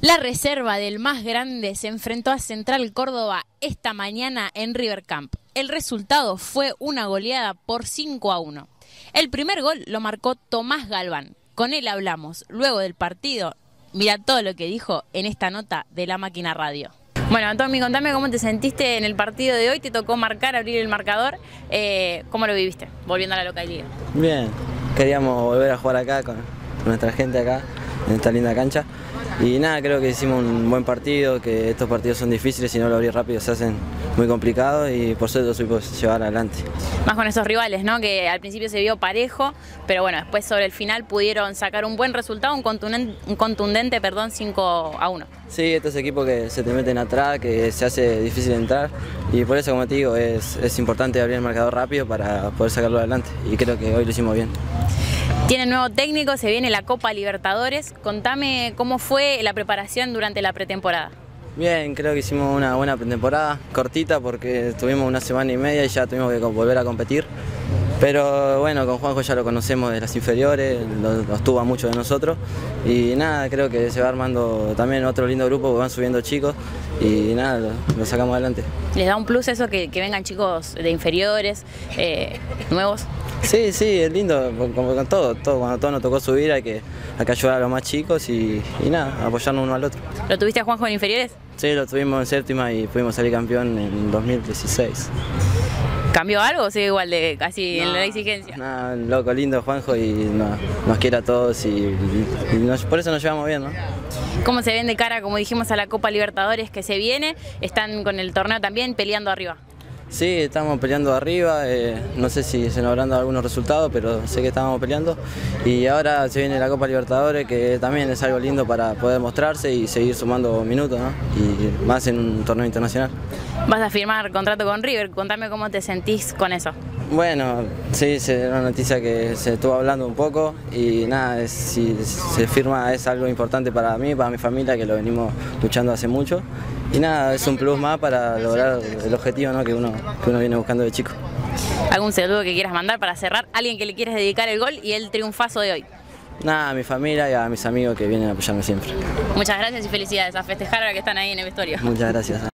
La reserva del más grande se enfrentó a Central Córdoba esta mañana en River Camp. El resultado fue una goleada por 5-1. El primer gol lo marcó Tomás Galván. Con él hablamos luego del partido. Mira todo lo que dijo en esta nota de La Máquina Radio. Bueno, Tommy, contame cómo te sentiste en el partido de hoy. Te tocó marcar, abrir el marcador. ¿Cómo lo viviste, volviendo a la localidad? Bien, queríamos volver a jugar acá con nuestra gente acá, en esta linda cancha. Y nada, creo que hicimos un buen partido, que estos partidos son difíciles, si no lo abrís rápido se hacen muy complicados y por suerte lo supimos llevar adelante. Más con esos rivales, ¿no? Que al principio se vio parejo, pero bueno, después sobre el final pudieron sacar un buen resultado, un contundente 5-1. Sí, estos equipos que se te meten atrás, que se hace difícil entrar y por eso, como te digo, es importante abrir el marcador rápido para poder sacarlo adelante y creo que hoy lo hicimos bien. Tienen nuevo técnico, se viene la Copa Libertadores. Contame cómo fue la preparación durante la pretemporada. Bien, creo que hicimos una buena pretemporada, cortita porque estuvimos una semana y media y ya tuvimos que volver a competir. Pero bueno, con Juanjo ya lo conocemos de las inferiores, lo estuvo mucho de nosotros y nada, creo que se va armando también otro lindo grupo que van subiendo chicos y nada, lo sacamos adelante. ¿Les da un plus eso que vengan chicos de inferiores, nuevos? Sí, sí, es lindo, como con todo, cuando todo nos tocó subir hay que ayudar a los más chicos y nada, apoyarnos uno al otro. ¿Lo tuviste a Juanjo en inferiores? Sí, lo tuvimos en séptima y pudimos salir campeón en 2016. ¿Cambió algo o sigue igual de casi en la exigencia? Nada, loco, lindo Juanjo y nos quiere a todos y por eso nos llevamos bien, ¿no? ¿Cómo se ven de cara, como dijimos, a la Copa Libertadores que se viene? Están con el torneo también peleando arriba. Sí, estamos peleando arriba, no sé si se nos habrán dado algunos resultados, pero sé que estamos peleando y ahora se viene la Copa Libertadores, que también es algo lindo para poder mostrarse y seguir sumando minutos, ¿no? Y más en un torneo internacional. ¿Vas a firmar contrato con River? Contame cómo te sentís con eso. Bueno, sí, es una noticia que se estuvo hablando un poco y nada, si se firma es algo importante para mí, para mi familia, que lo venimos luchando hace mucho. Y nada, es un plus más para lograr el objetivo, ¿no? que uno viene buscando de chico. ¿Algún saludo que quieras mandar para cerrar? ¿Alguien que le quieras dedicar el gol y el triunfazo de hoy? Nada, a mi familia y a mis amigos que vienen a apoyarme siempre. Muchas gracias y felicidades, a festejar ahora que están ahí en el vestuario. Muchas gracias.